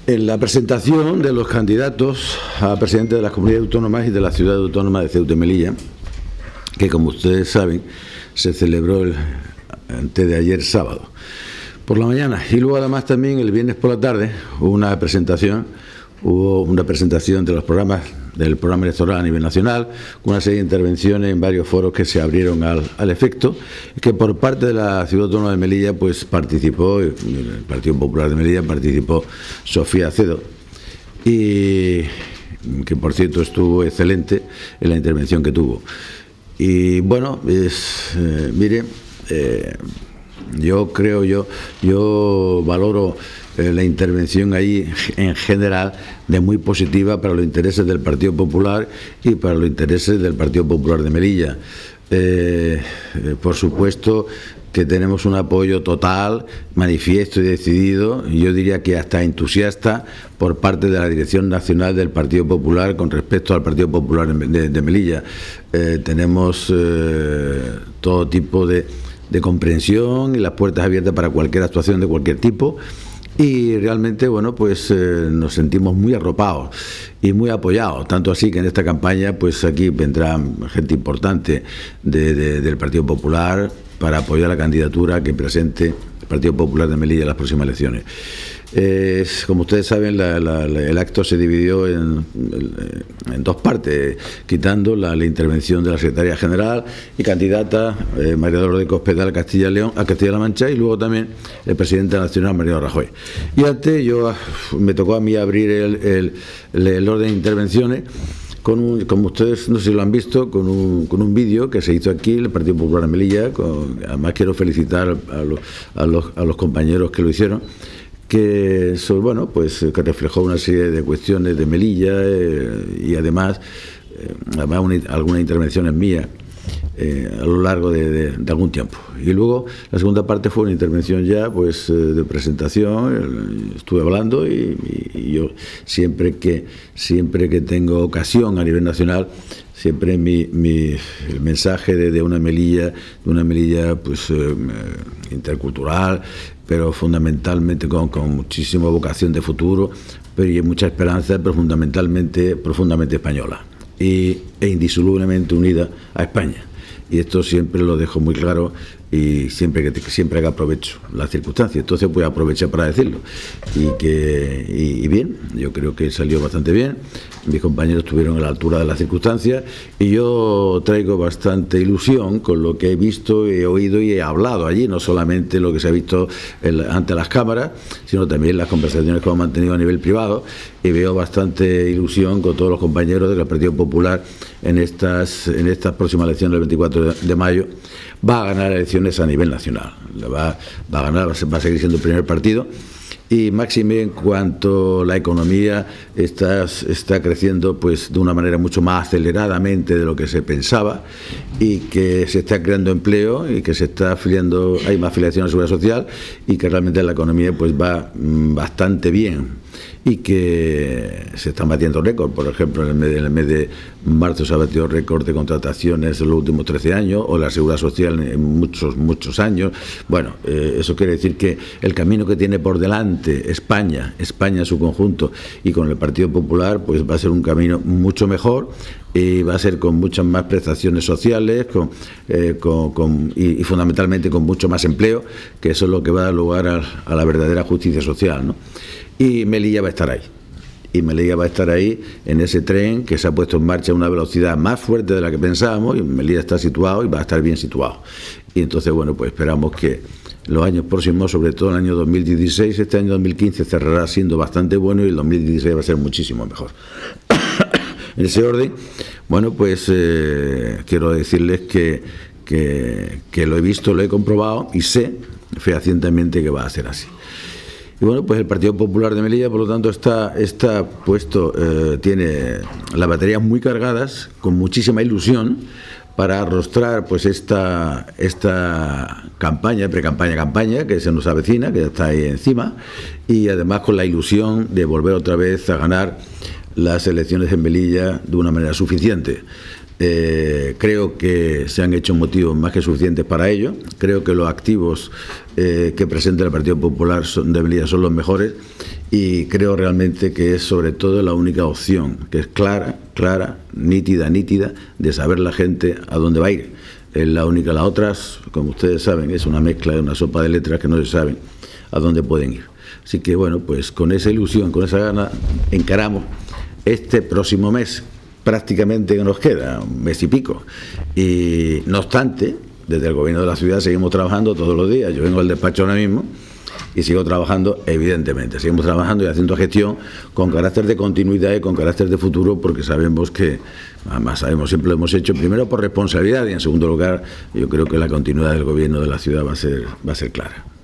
En la presentación de los candidatos a presidente de las comunidades autónomas y de la ciudad autónoma de Ceuta y Melilla, que como ustedes saben se celebró antes de ayer sábado por la mañana, y luego además también el viernes por la tarde hubo una presentación de los programas del programa electoral a nivel nacional, con una serie de intervenciones en varios foros que se abrieron al efecto, que por parte de la ciudad autónoma de Melilla pues participó, el Partido Popular de Melilla participó Sofía Acedo, y que por cierto estuvo excelente en la intervención que tuvo. Y bueno, mire, yo valoro la intervención ahí en general de muy positiva para los intereses del Partido Popular y para los intereses del Partido Popular de Melilla. Por supuesto que tenemos un apoyo total, manifiesto y decidido, y yo diría que hasta entusiasta, por parte de la Dirección Nacional del Partido Popular con respecto al Partido Popular de Melilla. Tenemos todo tipo de comprensión y las puertas abiertas para cualquier actuación de cualquier tipo, y realmente, bueno, pues nos sentimos muy arropados y muy apoyados, tanto así que en esta campaña pues aquí vendrá gente importante del Partido Popular para apoyar la candidatura que presente el Partido Popular de Melilla en las próximas elecciones. Como ustedes saben, el acto se dividió en dos partes, quitando la intervención de la secretaria general y candidata María Dolores Cospedal a Castilla-La Mancha, y luego también el presidente nacional, Mariano Rajoy. Y antes me tocó a mí abrir el orden de intervenciones como ustedes no sé si lo han visto, con un vídeo que se hizo aquí en el Partido Popular de Melilla. Además quiero felicitar a los compañeros que lo hicieron, que bueno, pues que reflejó una serie de cuestiones de Melilla, y además algunas intervenciones mías a lo largo de algún tiempo. Y luego la segunda parte fue una intervención ya pues de presentación. Estuve hablando y yo siempre que tengo ocasión a nivel nacional, siempre el mensaje de una Melilla pues intercultural, pero fundamentalmente con muchísima vocación de futuro, pero y mucha esperanza, pero fundamentalmente profundamente española e indisolublemente unida a España. Y esto siempre lo dejo muy claro, y siempre que aprovecho las circunstancias, entonces voy a aprovechar para decirlo. Y bien, yo creo que salió bastante bien, mis compañeros estuvieron a la altura de las circunstancias, y yo traigo bastante ilusión con lo que he visto, he oído y he hablado allí, no solamente lo que se ha visto ante las cámaras, sino también las conversaciones que hemos mantenido a nivel privado, y veo bastante ilusión con todos los compañeros del Partido Popular en estas próximas elecciones del 24 de mayo. Va a ganar elecciones a nivel nacional, va a seguir siendo el primer partido, y máxime en cuanto la economía está creciendo pues de una manera mucho más aceleradamente de lo que se pensaba, y que se está creando empleo, y que se está afiliando, hay más afiliación a la Seguridad Social, y que realmente la economía pues va bastante bien, y que se están batiendo récords. Por ejemplo, en el mes de marzo se ha batido récord de contrataciones en los últimos 13 años, o la Seguridad Social en muchos años. Bueno, eso quiere decir que el camino que tiene por delante España en su conjunto, y con el Partido Popular, pues va a ser un camino mucho mejor, y va a ser con muchas más prestaciones sociales, y fundamentalmente con mucho más empleo, que eso es lo que va a dar lugar a la verdadera justicia social, ¿no? Y Melilla va a estar ahí. Y Melilla va a estar ahí en ese tren que se ha puesto en marcha a una velocidad más fuerte de la que pensábamos, y Melilla está situado y va a estar bien situado. Y entonces, bueno, pues esperamos que los años próximos, sobre todo el año 2016, este año 2015 cerrará siendo bastante bueno, y el 2016 va a ser muchísimo mejor. En ese orden, bueno, pues quiero decirles que lo he visto, lo he comprobado, y sé fehacientemente que va a ser así. Y bueno, pues el Partido Popular de Melilla, por lo tanto, está puesto, tiene las baterías muy cargadas, con muchísima ilusión, para arrostrar pues esta campaña que se nos avecina, que ya está ahí encima, y además con la ilusión de volver otra vez a ganar las elecciones en Melilla de una manera suficiente. Creo que se han hecho motivos más que suficientes para ello. Creo que los activos que presenta el Partido Popular de Melilla son los mejores, y creo realmente que es sobre todo la única opción, que es clara, nítida, de saber la gente a dónde va a ir. Es la única. Las otras, como ustedes saben, es una mezcla, una sopa de letras que no se saben a dónde pueden ir. Así que bueno, pues con esa ilusión, con esa gana, encaramos este próximo mes, prácticamente que nos queda, un mes y pico. Y no obstante, desde el gobierno de la ciudad seguimos trabajando todos los días. Yo vengo al despacho ahora mismo y sigo trabajando, evidentemente. Seguimos trabajando y haciendo gestión con carácter de continuidad y con carácter de futuro, porque sabemos que, además sabemos, siempre lo hemos hecho, primero por responsabilidad, y en segundo lugar, yo creo que la continuidad del gobierno de la ciudad va a ser clara.